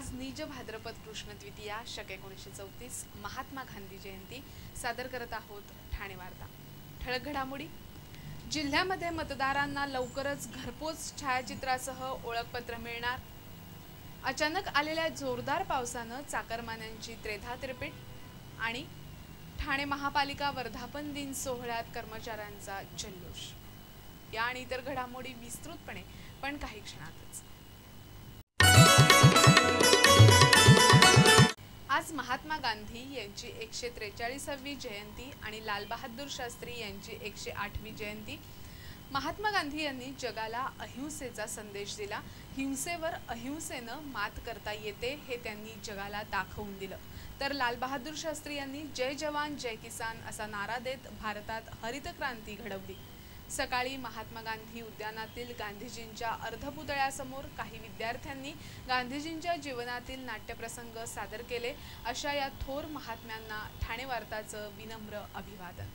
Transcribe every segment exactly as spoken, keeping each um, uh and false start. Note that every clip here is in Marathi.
आज नीज भाद्रपद कृष्ण द्वितीया शक एकोणीसशे चौतीस महात्मा गांधी जयंती सादर करत आहोत ठाणे वार्ता। ठळक घडामोडी। जिल्ह्यामध्ये मतदारांना लवकरच घरपोच छायाचित्रासह ओळखपत्र मिळणार। अचानक आलेल्या जोरदार पावसानं चाकरमान्यांची त्रेधा तिरपीट आणि ठाणे महापालिका वर्धापन दिन सोहळ्यात कर्मचाऱ्यांचा जल्लोष। या आणि इतर घडामोडी विस्तृतपणे पण काही क्षणातच। आज महात्मा गांधी यांची एकशे त्रेचाळीसावी जयंती आणि लाल बहादूर शास्त्री यांची एकशे आठवी जयंती। महात्मा गांधी यांनी जगाला अहिंसेचा संदेश दिला। हिंसेवर अहिंसेनं मात करता येते हे त्यांनी जगाला दाखवून दिलं। तर लाल बहादूर शास्त्री यांनी जय जवान जय किसान असा नारा देत भारतात हरित क्रांती घडवली। सकाळी महात्मा गांधी उद्यानातील गांधीजींच्या अर्धपुतळ्यासमोर काही विद्यार्थ्यांनी गांधीजींच्या जीवनातील नाट्यप्रसंग सादर केले। अशा या थोर महात्म्यांना ठाणे वार्ताचं विनम्र अभिवादन।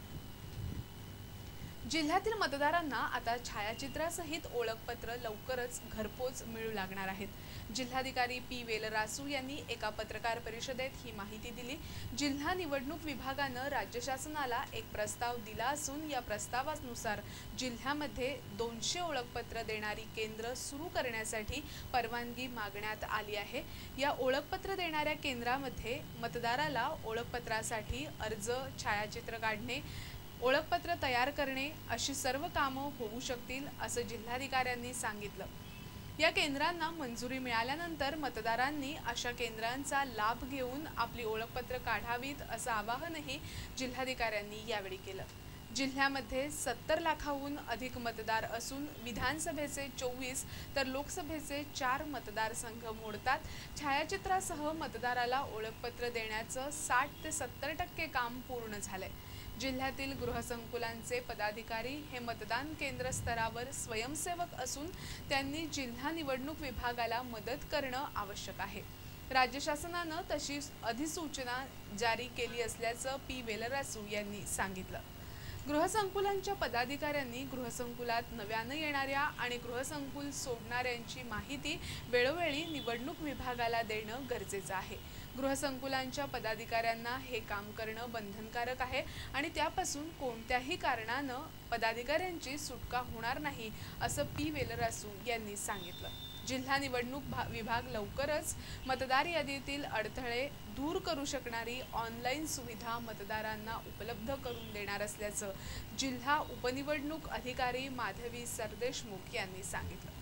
जिल्ह्यातील मतदारांना आता छायाचित्रासहित ओळखपत्र लवकरच घरपोच मिळू लागणार आहेत। जिल्हाधिकारी पी वेलरासू यांनी एका पत्रकार परिषदेत ही माहिती दिली। जिल्हा निवडणूक विभागानं राज्य शासनाला एक प्रस्ताव दिला असून या प्रस्तावानुसार जिल्ह्यामध्ये दोनशे ओळखपत्र देणारी केंद्र सुरू करण्यासाठी परवानगी मागण्यात आली आहे। या ओळखपत्र देणाऱ्या केंद्रामध्ये मतदाराला ओळखपत्रासाठी अर्ज, छायाचित्र काढणे, ओळखपत्र तयार करणे अशी सर्व कामं होऊ शकतील असं जिल्हाधिकाऱ्यांनी सांगितलं। या केंद्रांना मंजुरी मिळाल्यानंतर मतदारांनी अशा केंद्रांचा लाभ घेऊन आपली ओळखपत्र काढावीत असं आवाहनही जिल्हाधिकाऱ्यांनी यावेळी केलं। जिल्ह्यामध्ये सत्तर लाखाहून अधिक मतदार असून विधानसभेचे चोवीस तर लोकसभेचे चार मतदारसंघ मोडतात। छायाचित्रासह मतदाराला ओळखपत्र देण्याचं साठ ते सत्तर टक्के काम पूर्ण झालंय। जिल्ह्यातील गृहसंकुलांचे पदाधिकारी हे मतदान केंद्र स्तरावर स्वयंसेवक असून त्यांनी जिल्हा निवडणूक विभागाला मदत करणं आवश्यक आहे। राज्य शासनानं तशी अधिसूचना जारी केली असल्याचं पी वेलरासू यांनी सांगितलं। गृहसंकुलांच्या पदाधिकाऱ्यांनी गृहसंकुलात नव्यानं येणाऱ्या आणि गृहसंकुल सोडणाऱ्यांची माहिती वेळोवेळी निवडणूक विभागाला देणं गरजेचं आहे। गृहसंकुलांच्या पदाधिकाऱ्यांना हे काम करणं बंधनकारक आहे आणि त्यापासून कोणत्याही कारणानं पदाधिकाऱ्यांची सुटका होणार नाही असं पी वेलरासू यांनी सांगितलं। जिल्हा निवडणूक विभाग लवकरच मतदार यादीतील अडथळे दूर करू शकणारी ऑनलाईन सुविधा मतदारांना उपलब्ध करून देणार असल्याचं जिल्हा उपनिवडणूक अधिकारी माधवी सरदेशमुख यांनी सांगितलं।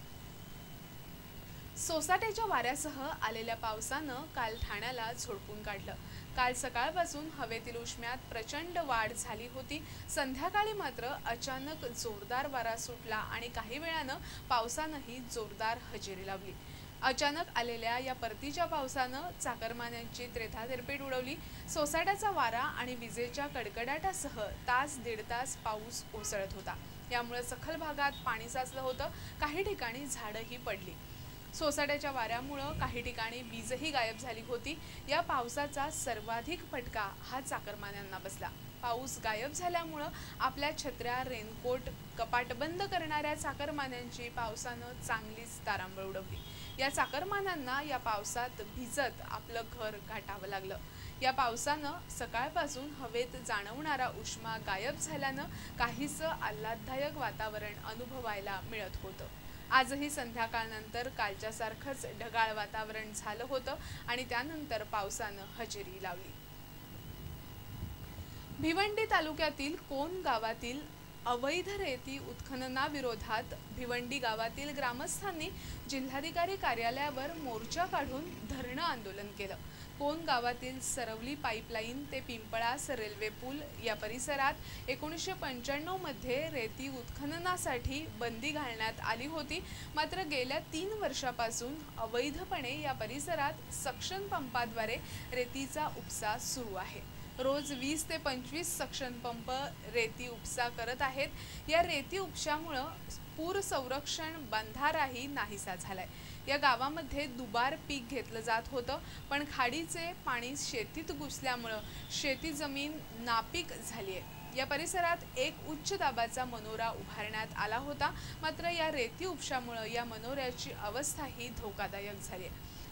सोसाट्याच्या वाऱ्यासह आलेल्या पावसानं काल ठाण्याला झोडपून काढलं। काल सकाळपासून हवेतील उष्म्यात प्रचंड वाढ झाली होती। संध्याकाळी मात्र अचानक जोरदार वारा सुटला आणि काही वेळानं पावसानंही जोरदार हजेरी लावली। अचानक आलेल्या या परतीच्या पावसानं चाकरमान्यांची त्रेधा तिरपीट उडवली। सोसाट्याचा वारा आणि विजेच्या कडकडाटासह तास दीड तास पाऊस कोसळत होता। यामुळे सखल भागात पाणी साचलं होतं। काही ठिकाणी झाडंही पडली। सोसाट्याच्या वाऱ्यामुळे काही ठिकाणी वीजही गायब झाली होती। या पावसाचा सर्वाधिक फटका हा चाकरमान्यांना बसला। पाऊस गायब झाल्यामुळे आपल्या छत्र्या, रेनकोट कपाट बंद करणाऱ्या चाकरमान्यांची पावसानं चांगलीच तारांबळ उडवली। या चाकरमान्यांना या पावसात भिजत आपलं घर गाठावं लागलं। या पावसानं सकाळपासून हवेत जाणवणारा उष्मा गायब झाल्यानं काहीसं आल्हाददायक वातावरण अनुभवायला मिळत होतं। आजही संध्याकाळनंतर कालच्या सारखंच ढगाळ वातावरण झालं होतं आणि त्यानंतर पावसानं हजेरी लावली। भिवंडी तालुक्यातील कोण गावातील अवैध रेती उत्खननाविरोधात भिवंडी गावातील ग्रामस्थांनी जिल्हाधिकारी कार्यालयावर मोर्चा काढून धरणं आंदोलन केलं। कोण गावातील सरवली पाईपलाईन ते पिंपळास रेल्वे पूल या परिसरात एकोणीसशे पंच्याण्णव मध्ये रेती उत्खननासाठी बंदी घालण्यात आली होती। मात्र गेल्या तीन वर्षापासून अवैधपणे या परिसरात सक्शन पंपाद्वारे रेतीचा उपसा सुरू आहे। रोज वीस ते पंचवीस सक्शन पंप रेती उपसा करत आहेत। या रेती उपशामुळे पूर संरक्षण बंधाराही नाहीसा झालाय। या गावामध्ये दुबार पीक घेतलं जात होतं, पण खाडीचे पाणी शेतीत घुसल्यामुळे शेती जमीन नापीक झाली आहे। या परिसरात एक उच्च दाबाचा मनोरा उभारण्यात आला होता, मात्र या रेती उपशामुळे या मनोऱ्याची अवस्थाही धोकादायक झाली आहे।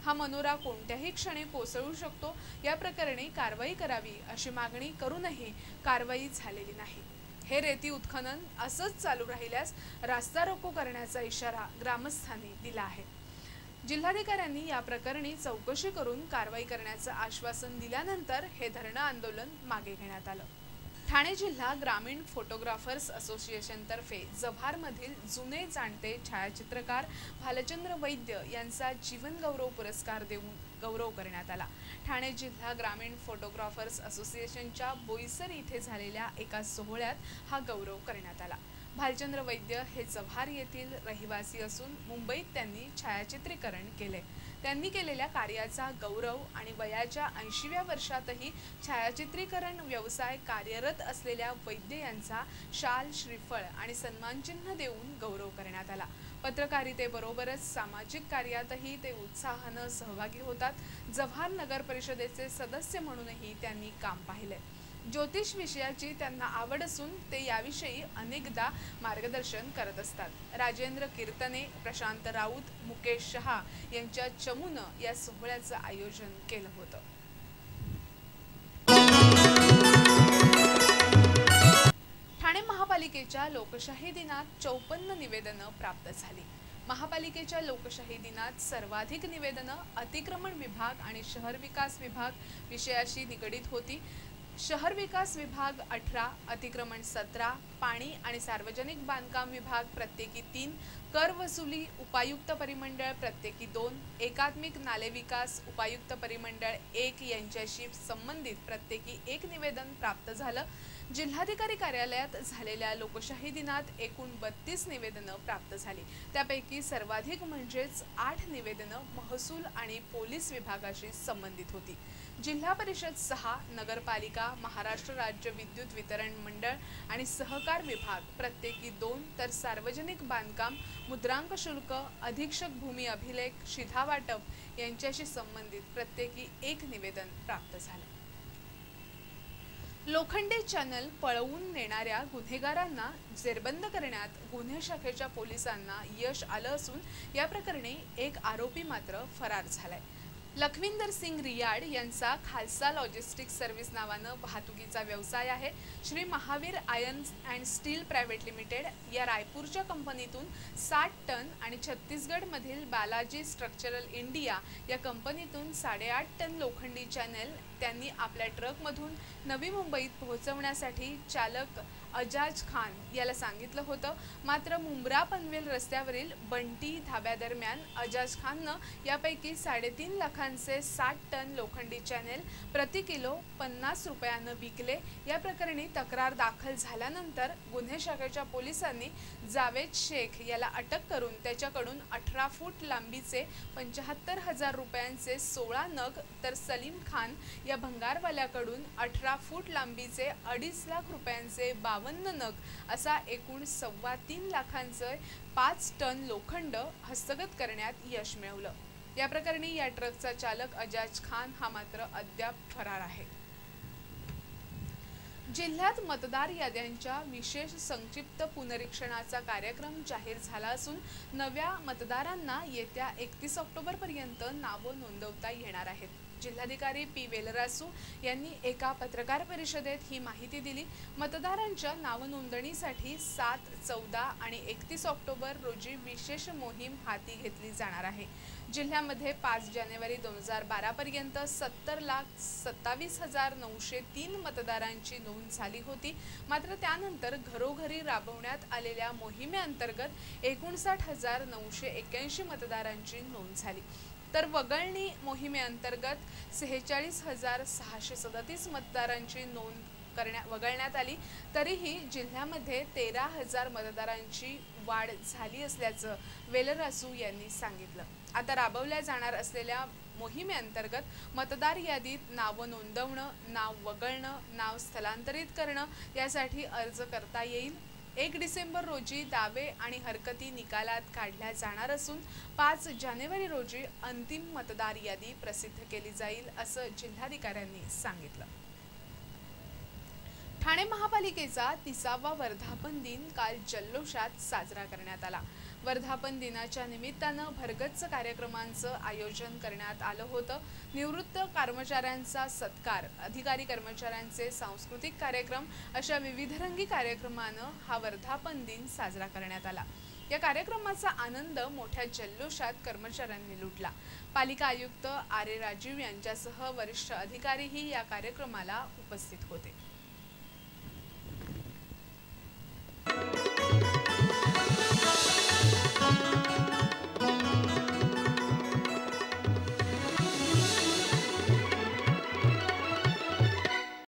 हा मनोरा कोणत्याही क्षणी कोसळू शकतो। या प्रकरणी कारवाई करावी अशी मागणी करूनही कारवाई झालेली नाही। हे रेती उत्खनन असंच चालू राहिल्यास रास्ता रोको करण्याचा इशारा ग्रामस्थांनी दिला आहे। जिल्हाधिकाऱ्यांनी या प्रकरणी चौकशी करून कारवाई करण्याचं आश्वासन दिल्यानंतर हे धरणं आंदोलन मागे घेण्यात आलं। ठाणे जिल्हा ग्रामीण फोटोग्राफर्स असोसिएशन तर्फे जव्हारमधील जुने जाणते छायाचित्रकार भालचंद्र वैद्य यांचा जीवन गौरव पुरस्कार देऊन गौरव करण्यात आला। ठाणे जिल्हा ग्रामीण फोटोग्राफर्स असोसिएशनच्या बोईसर इथे झालेल्या एका सोहळ्यात हा गौरव करण्यात आला। भालचंद्र वैद्य हे जव्हार येथील रहिवासी असून मुंबईत त्यांनी छायाचित्रीकरण केले। त्यांनी केलेल्या कार्याचा गौरव आणि वयाच्या ऐंशीव्या वर्षातही छायाचित्रीकरण व्यवसाय कार्यरत असलेल्या वैद्य यांचा शाल, श्रीफळ आणि सन्मानचिन्ह देऊन गौरव करण्यात आला। पत्रकारितेबरोबरच सामाजिक कार्यातही ते उत्साहानं सहभागी होतात। जव्हार नगर परिषदेचे सदस्य म्हणूनही त्यांनी काम पाहिले। ज्योतिष विषयाची त्यांना आवड असून ते याविषयी अनेकदा मार्गदर्शन करत असतात। राजेंद्र कीर्तने, प्रशांत राऊत, मुकेश शहा यांच्या चमूनं या सोहळ्याचं आयोजन केलं होतं। ठाणे महापालिकेच्या लोकशाही दिनात चौपन्न निवेदनं प्राप्त झाली। महापालिकेच्या लोकशाही दिनात सर्वाधिक निवेदनं अतिक्रमण विभाग आणि शहर विकास विभाग विषयाशी निगडीत होती। शहर विकास विभाग अठरा, अतिक्रमण सतरा, पाणी आणि सार्वजनिक बांधकाम विभाग प्रत्येकी तीन, कर वसुली उपायुक्त परिमंडळ प्रत्येकी दोन, एकात्मिक नाले विकास उपायुक्त परिमंडळ एक यांच्याशी संबंधित प्रत्येकी एक निवेदन प्राप्त झालं। जिल्हाधिकारी कार्यालयात झालेल्या लोकशाही दिनात एकूण बत्तीस निवेदनं प्राप्त झाली। त्यापैकी सर्वाधिक म्हणजेच आठ निवेदनं महसूल आणि पोलीस विभागाशी संबंधित होती। जिल्हा परिषद सहा, नगरपालिका, महाराष्ट्र राज्य विद्युत वितरण मंडळ आणि सहकार विभाग प्रत्येकी दोन, तर सार्वजनिक बांधकाम, मुद्रांक शुल्क, अधीक्षक भूमी अभिलेख, शिधा वाटप यांच्याशी संबंधित प्रत्येकी एक निवेदन प्राप्त झालं। लोखंडे चॅनल पळवून नेणाऱ्या गुन्हेगारांना जेरबंद करण्यात गुन्हे शाखेच्या पोलिसांना यश आलं असून या प्रकरणी एक आरोपी मात्र फरार झालाय। लखविंदर सिंग रियाड यांचा खालसा लॉजिस्टिक्स सर्व्हिस नावानं वाहतुकीचा व्यवसाय आहे। Shri Mahavir iron and steel private limited या रायपूरच्या कंपनीतून साठ टन आणि छत्तीसगडमधील बालाजी स्ट्रक्चरल इंडिया या कंपनीतून साडेआठ टन लोखंडी चॅनेल त्यांनी आपल्या ट्रकमधून नवी मुंबईत पोहोचवण्यासाठी चालक अजाज खान याला सांगितलं होतं। मात्र मुंब्रा पनवेल रस्त्यावरील बंटी धाब्यादरम्यान अजाज खाननं यापैकी साडेतीन लाखांचे साठ टन लोखंडी चॅनेल प्रति किलो पन्नास रुपयानं विकले। या प्रकरणी तक्रार दाखल झाल्यानंतर गुन्हे शाखेच्या पोलिसांनी जावेद शेख याला अटक करून त्याच्याकडून अठरा फूट लांबीचे पंच्याहत्तर हजार रुपयांचे सोळा नग, तर सलीम खान या भंगारवाल्याकडून अठरा फूट लांबीचे अडीच लाख रुपयांचे बावन्न नग असा एकूण सव्वा तीन लाखांचे पाच टन लोखंड हस्तगत करण्यात यश मिळवलं। या प्रकरणी या ट्रकचा चालक अजाज खान हा मात्र अद्याप फरार आहे। जिल्ह्यात मतदार याद्यांच्या विशेष संक्षिप्त पुनरीक्षणाचा कार्यक्रम जाहीर झाला असून नव्या मतदारांना येत्या एकतीस ऑक्टोबर पर्यंत नावं नोंदवता येणार आहेत। जिल्हाधिकारी पी वेलरासू यांनी एका पत्रकार परिषदेत ही माहिती दिली। मतदारांच्या नावनोंदणीसाठी सात, चौदा आणि एकतीस ऑक्टोबर रोजी विशेष मोहीम हाती घेतली जाणार आहे। जिल्ह्यामध्ये पाच जानेवारी दोन हजार बारा पर्यंत सत्तर लाख सत्तावीस हजार नऊशे तीन मतदारांची नोंद झाली होती। मात्र त्यानंतर घरोघरी राबवण्यात आलेल्या मोहिमेअंतर्गत एकोणसाठ हजार नऊशे एक्क्याऐंशी मतदारांची नोंद झाली, तर वगळणी मोहिमेअंतर्गत सेहेचाळीस हजार सहाशे सदतीस मतदारांची नोंद करण्या वगळण्यात आली। तरीही जिल्ह्यामध्ये तेरा हजार मतदारांची वाढ झाली असल्याचं वेलरासू यांनी सांगितलं। आता राबवल्या जाणार असलेल्या मोहिमेअंतर्गत मतदार यादीत नाव नोंदवणं, नाव वगळणं, नाव स्थलांतरित करणं यासाठी अर्ज करता येईल। एक डिसेंबर रोजी दावे आणि हरकती निकालात काढल्या जाणार असून पाच जानेवारी रोजी अंतिम मतदार यादी प्रसिद्ध केली जाईल असं जिल्हाधिकाऱ्यांनी सांगितलं। ठाणे महापालिकेचा तिसावा वर्धापन दिन काल जल्लोषात साजरा करण्यात आला। वर्धापन दिनाच्या निमित्तानं भरगच्च कार्यक्रमांचं आयोजन करण्यात आलं होतं। निवृत्त कर्मचाऱ्यांचा सत्कार, अधिकारी कर्मचाऱ्यांचे सांस्कृतिक कार्यक्रम अशा विविधरंगी कार्यक्रमानं हा वर्धापन दिन साजरा करण्यात आला। या कार्यक्रमाचा आनंद मोठ्या जल्लोषात कर्मचाऱ्यांनी लुटला। पालिका आयुक्त आर ए राजीव यांच्यासह वरिष्ठ अधिकारीही या कार्यक्रमाला उपस्थित होते।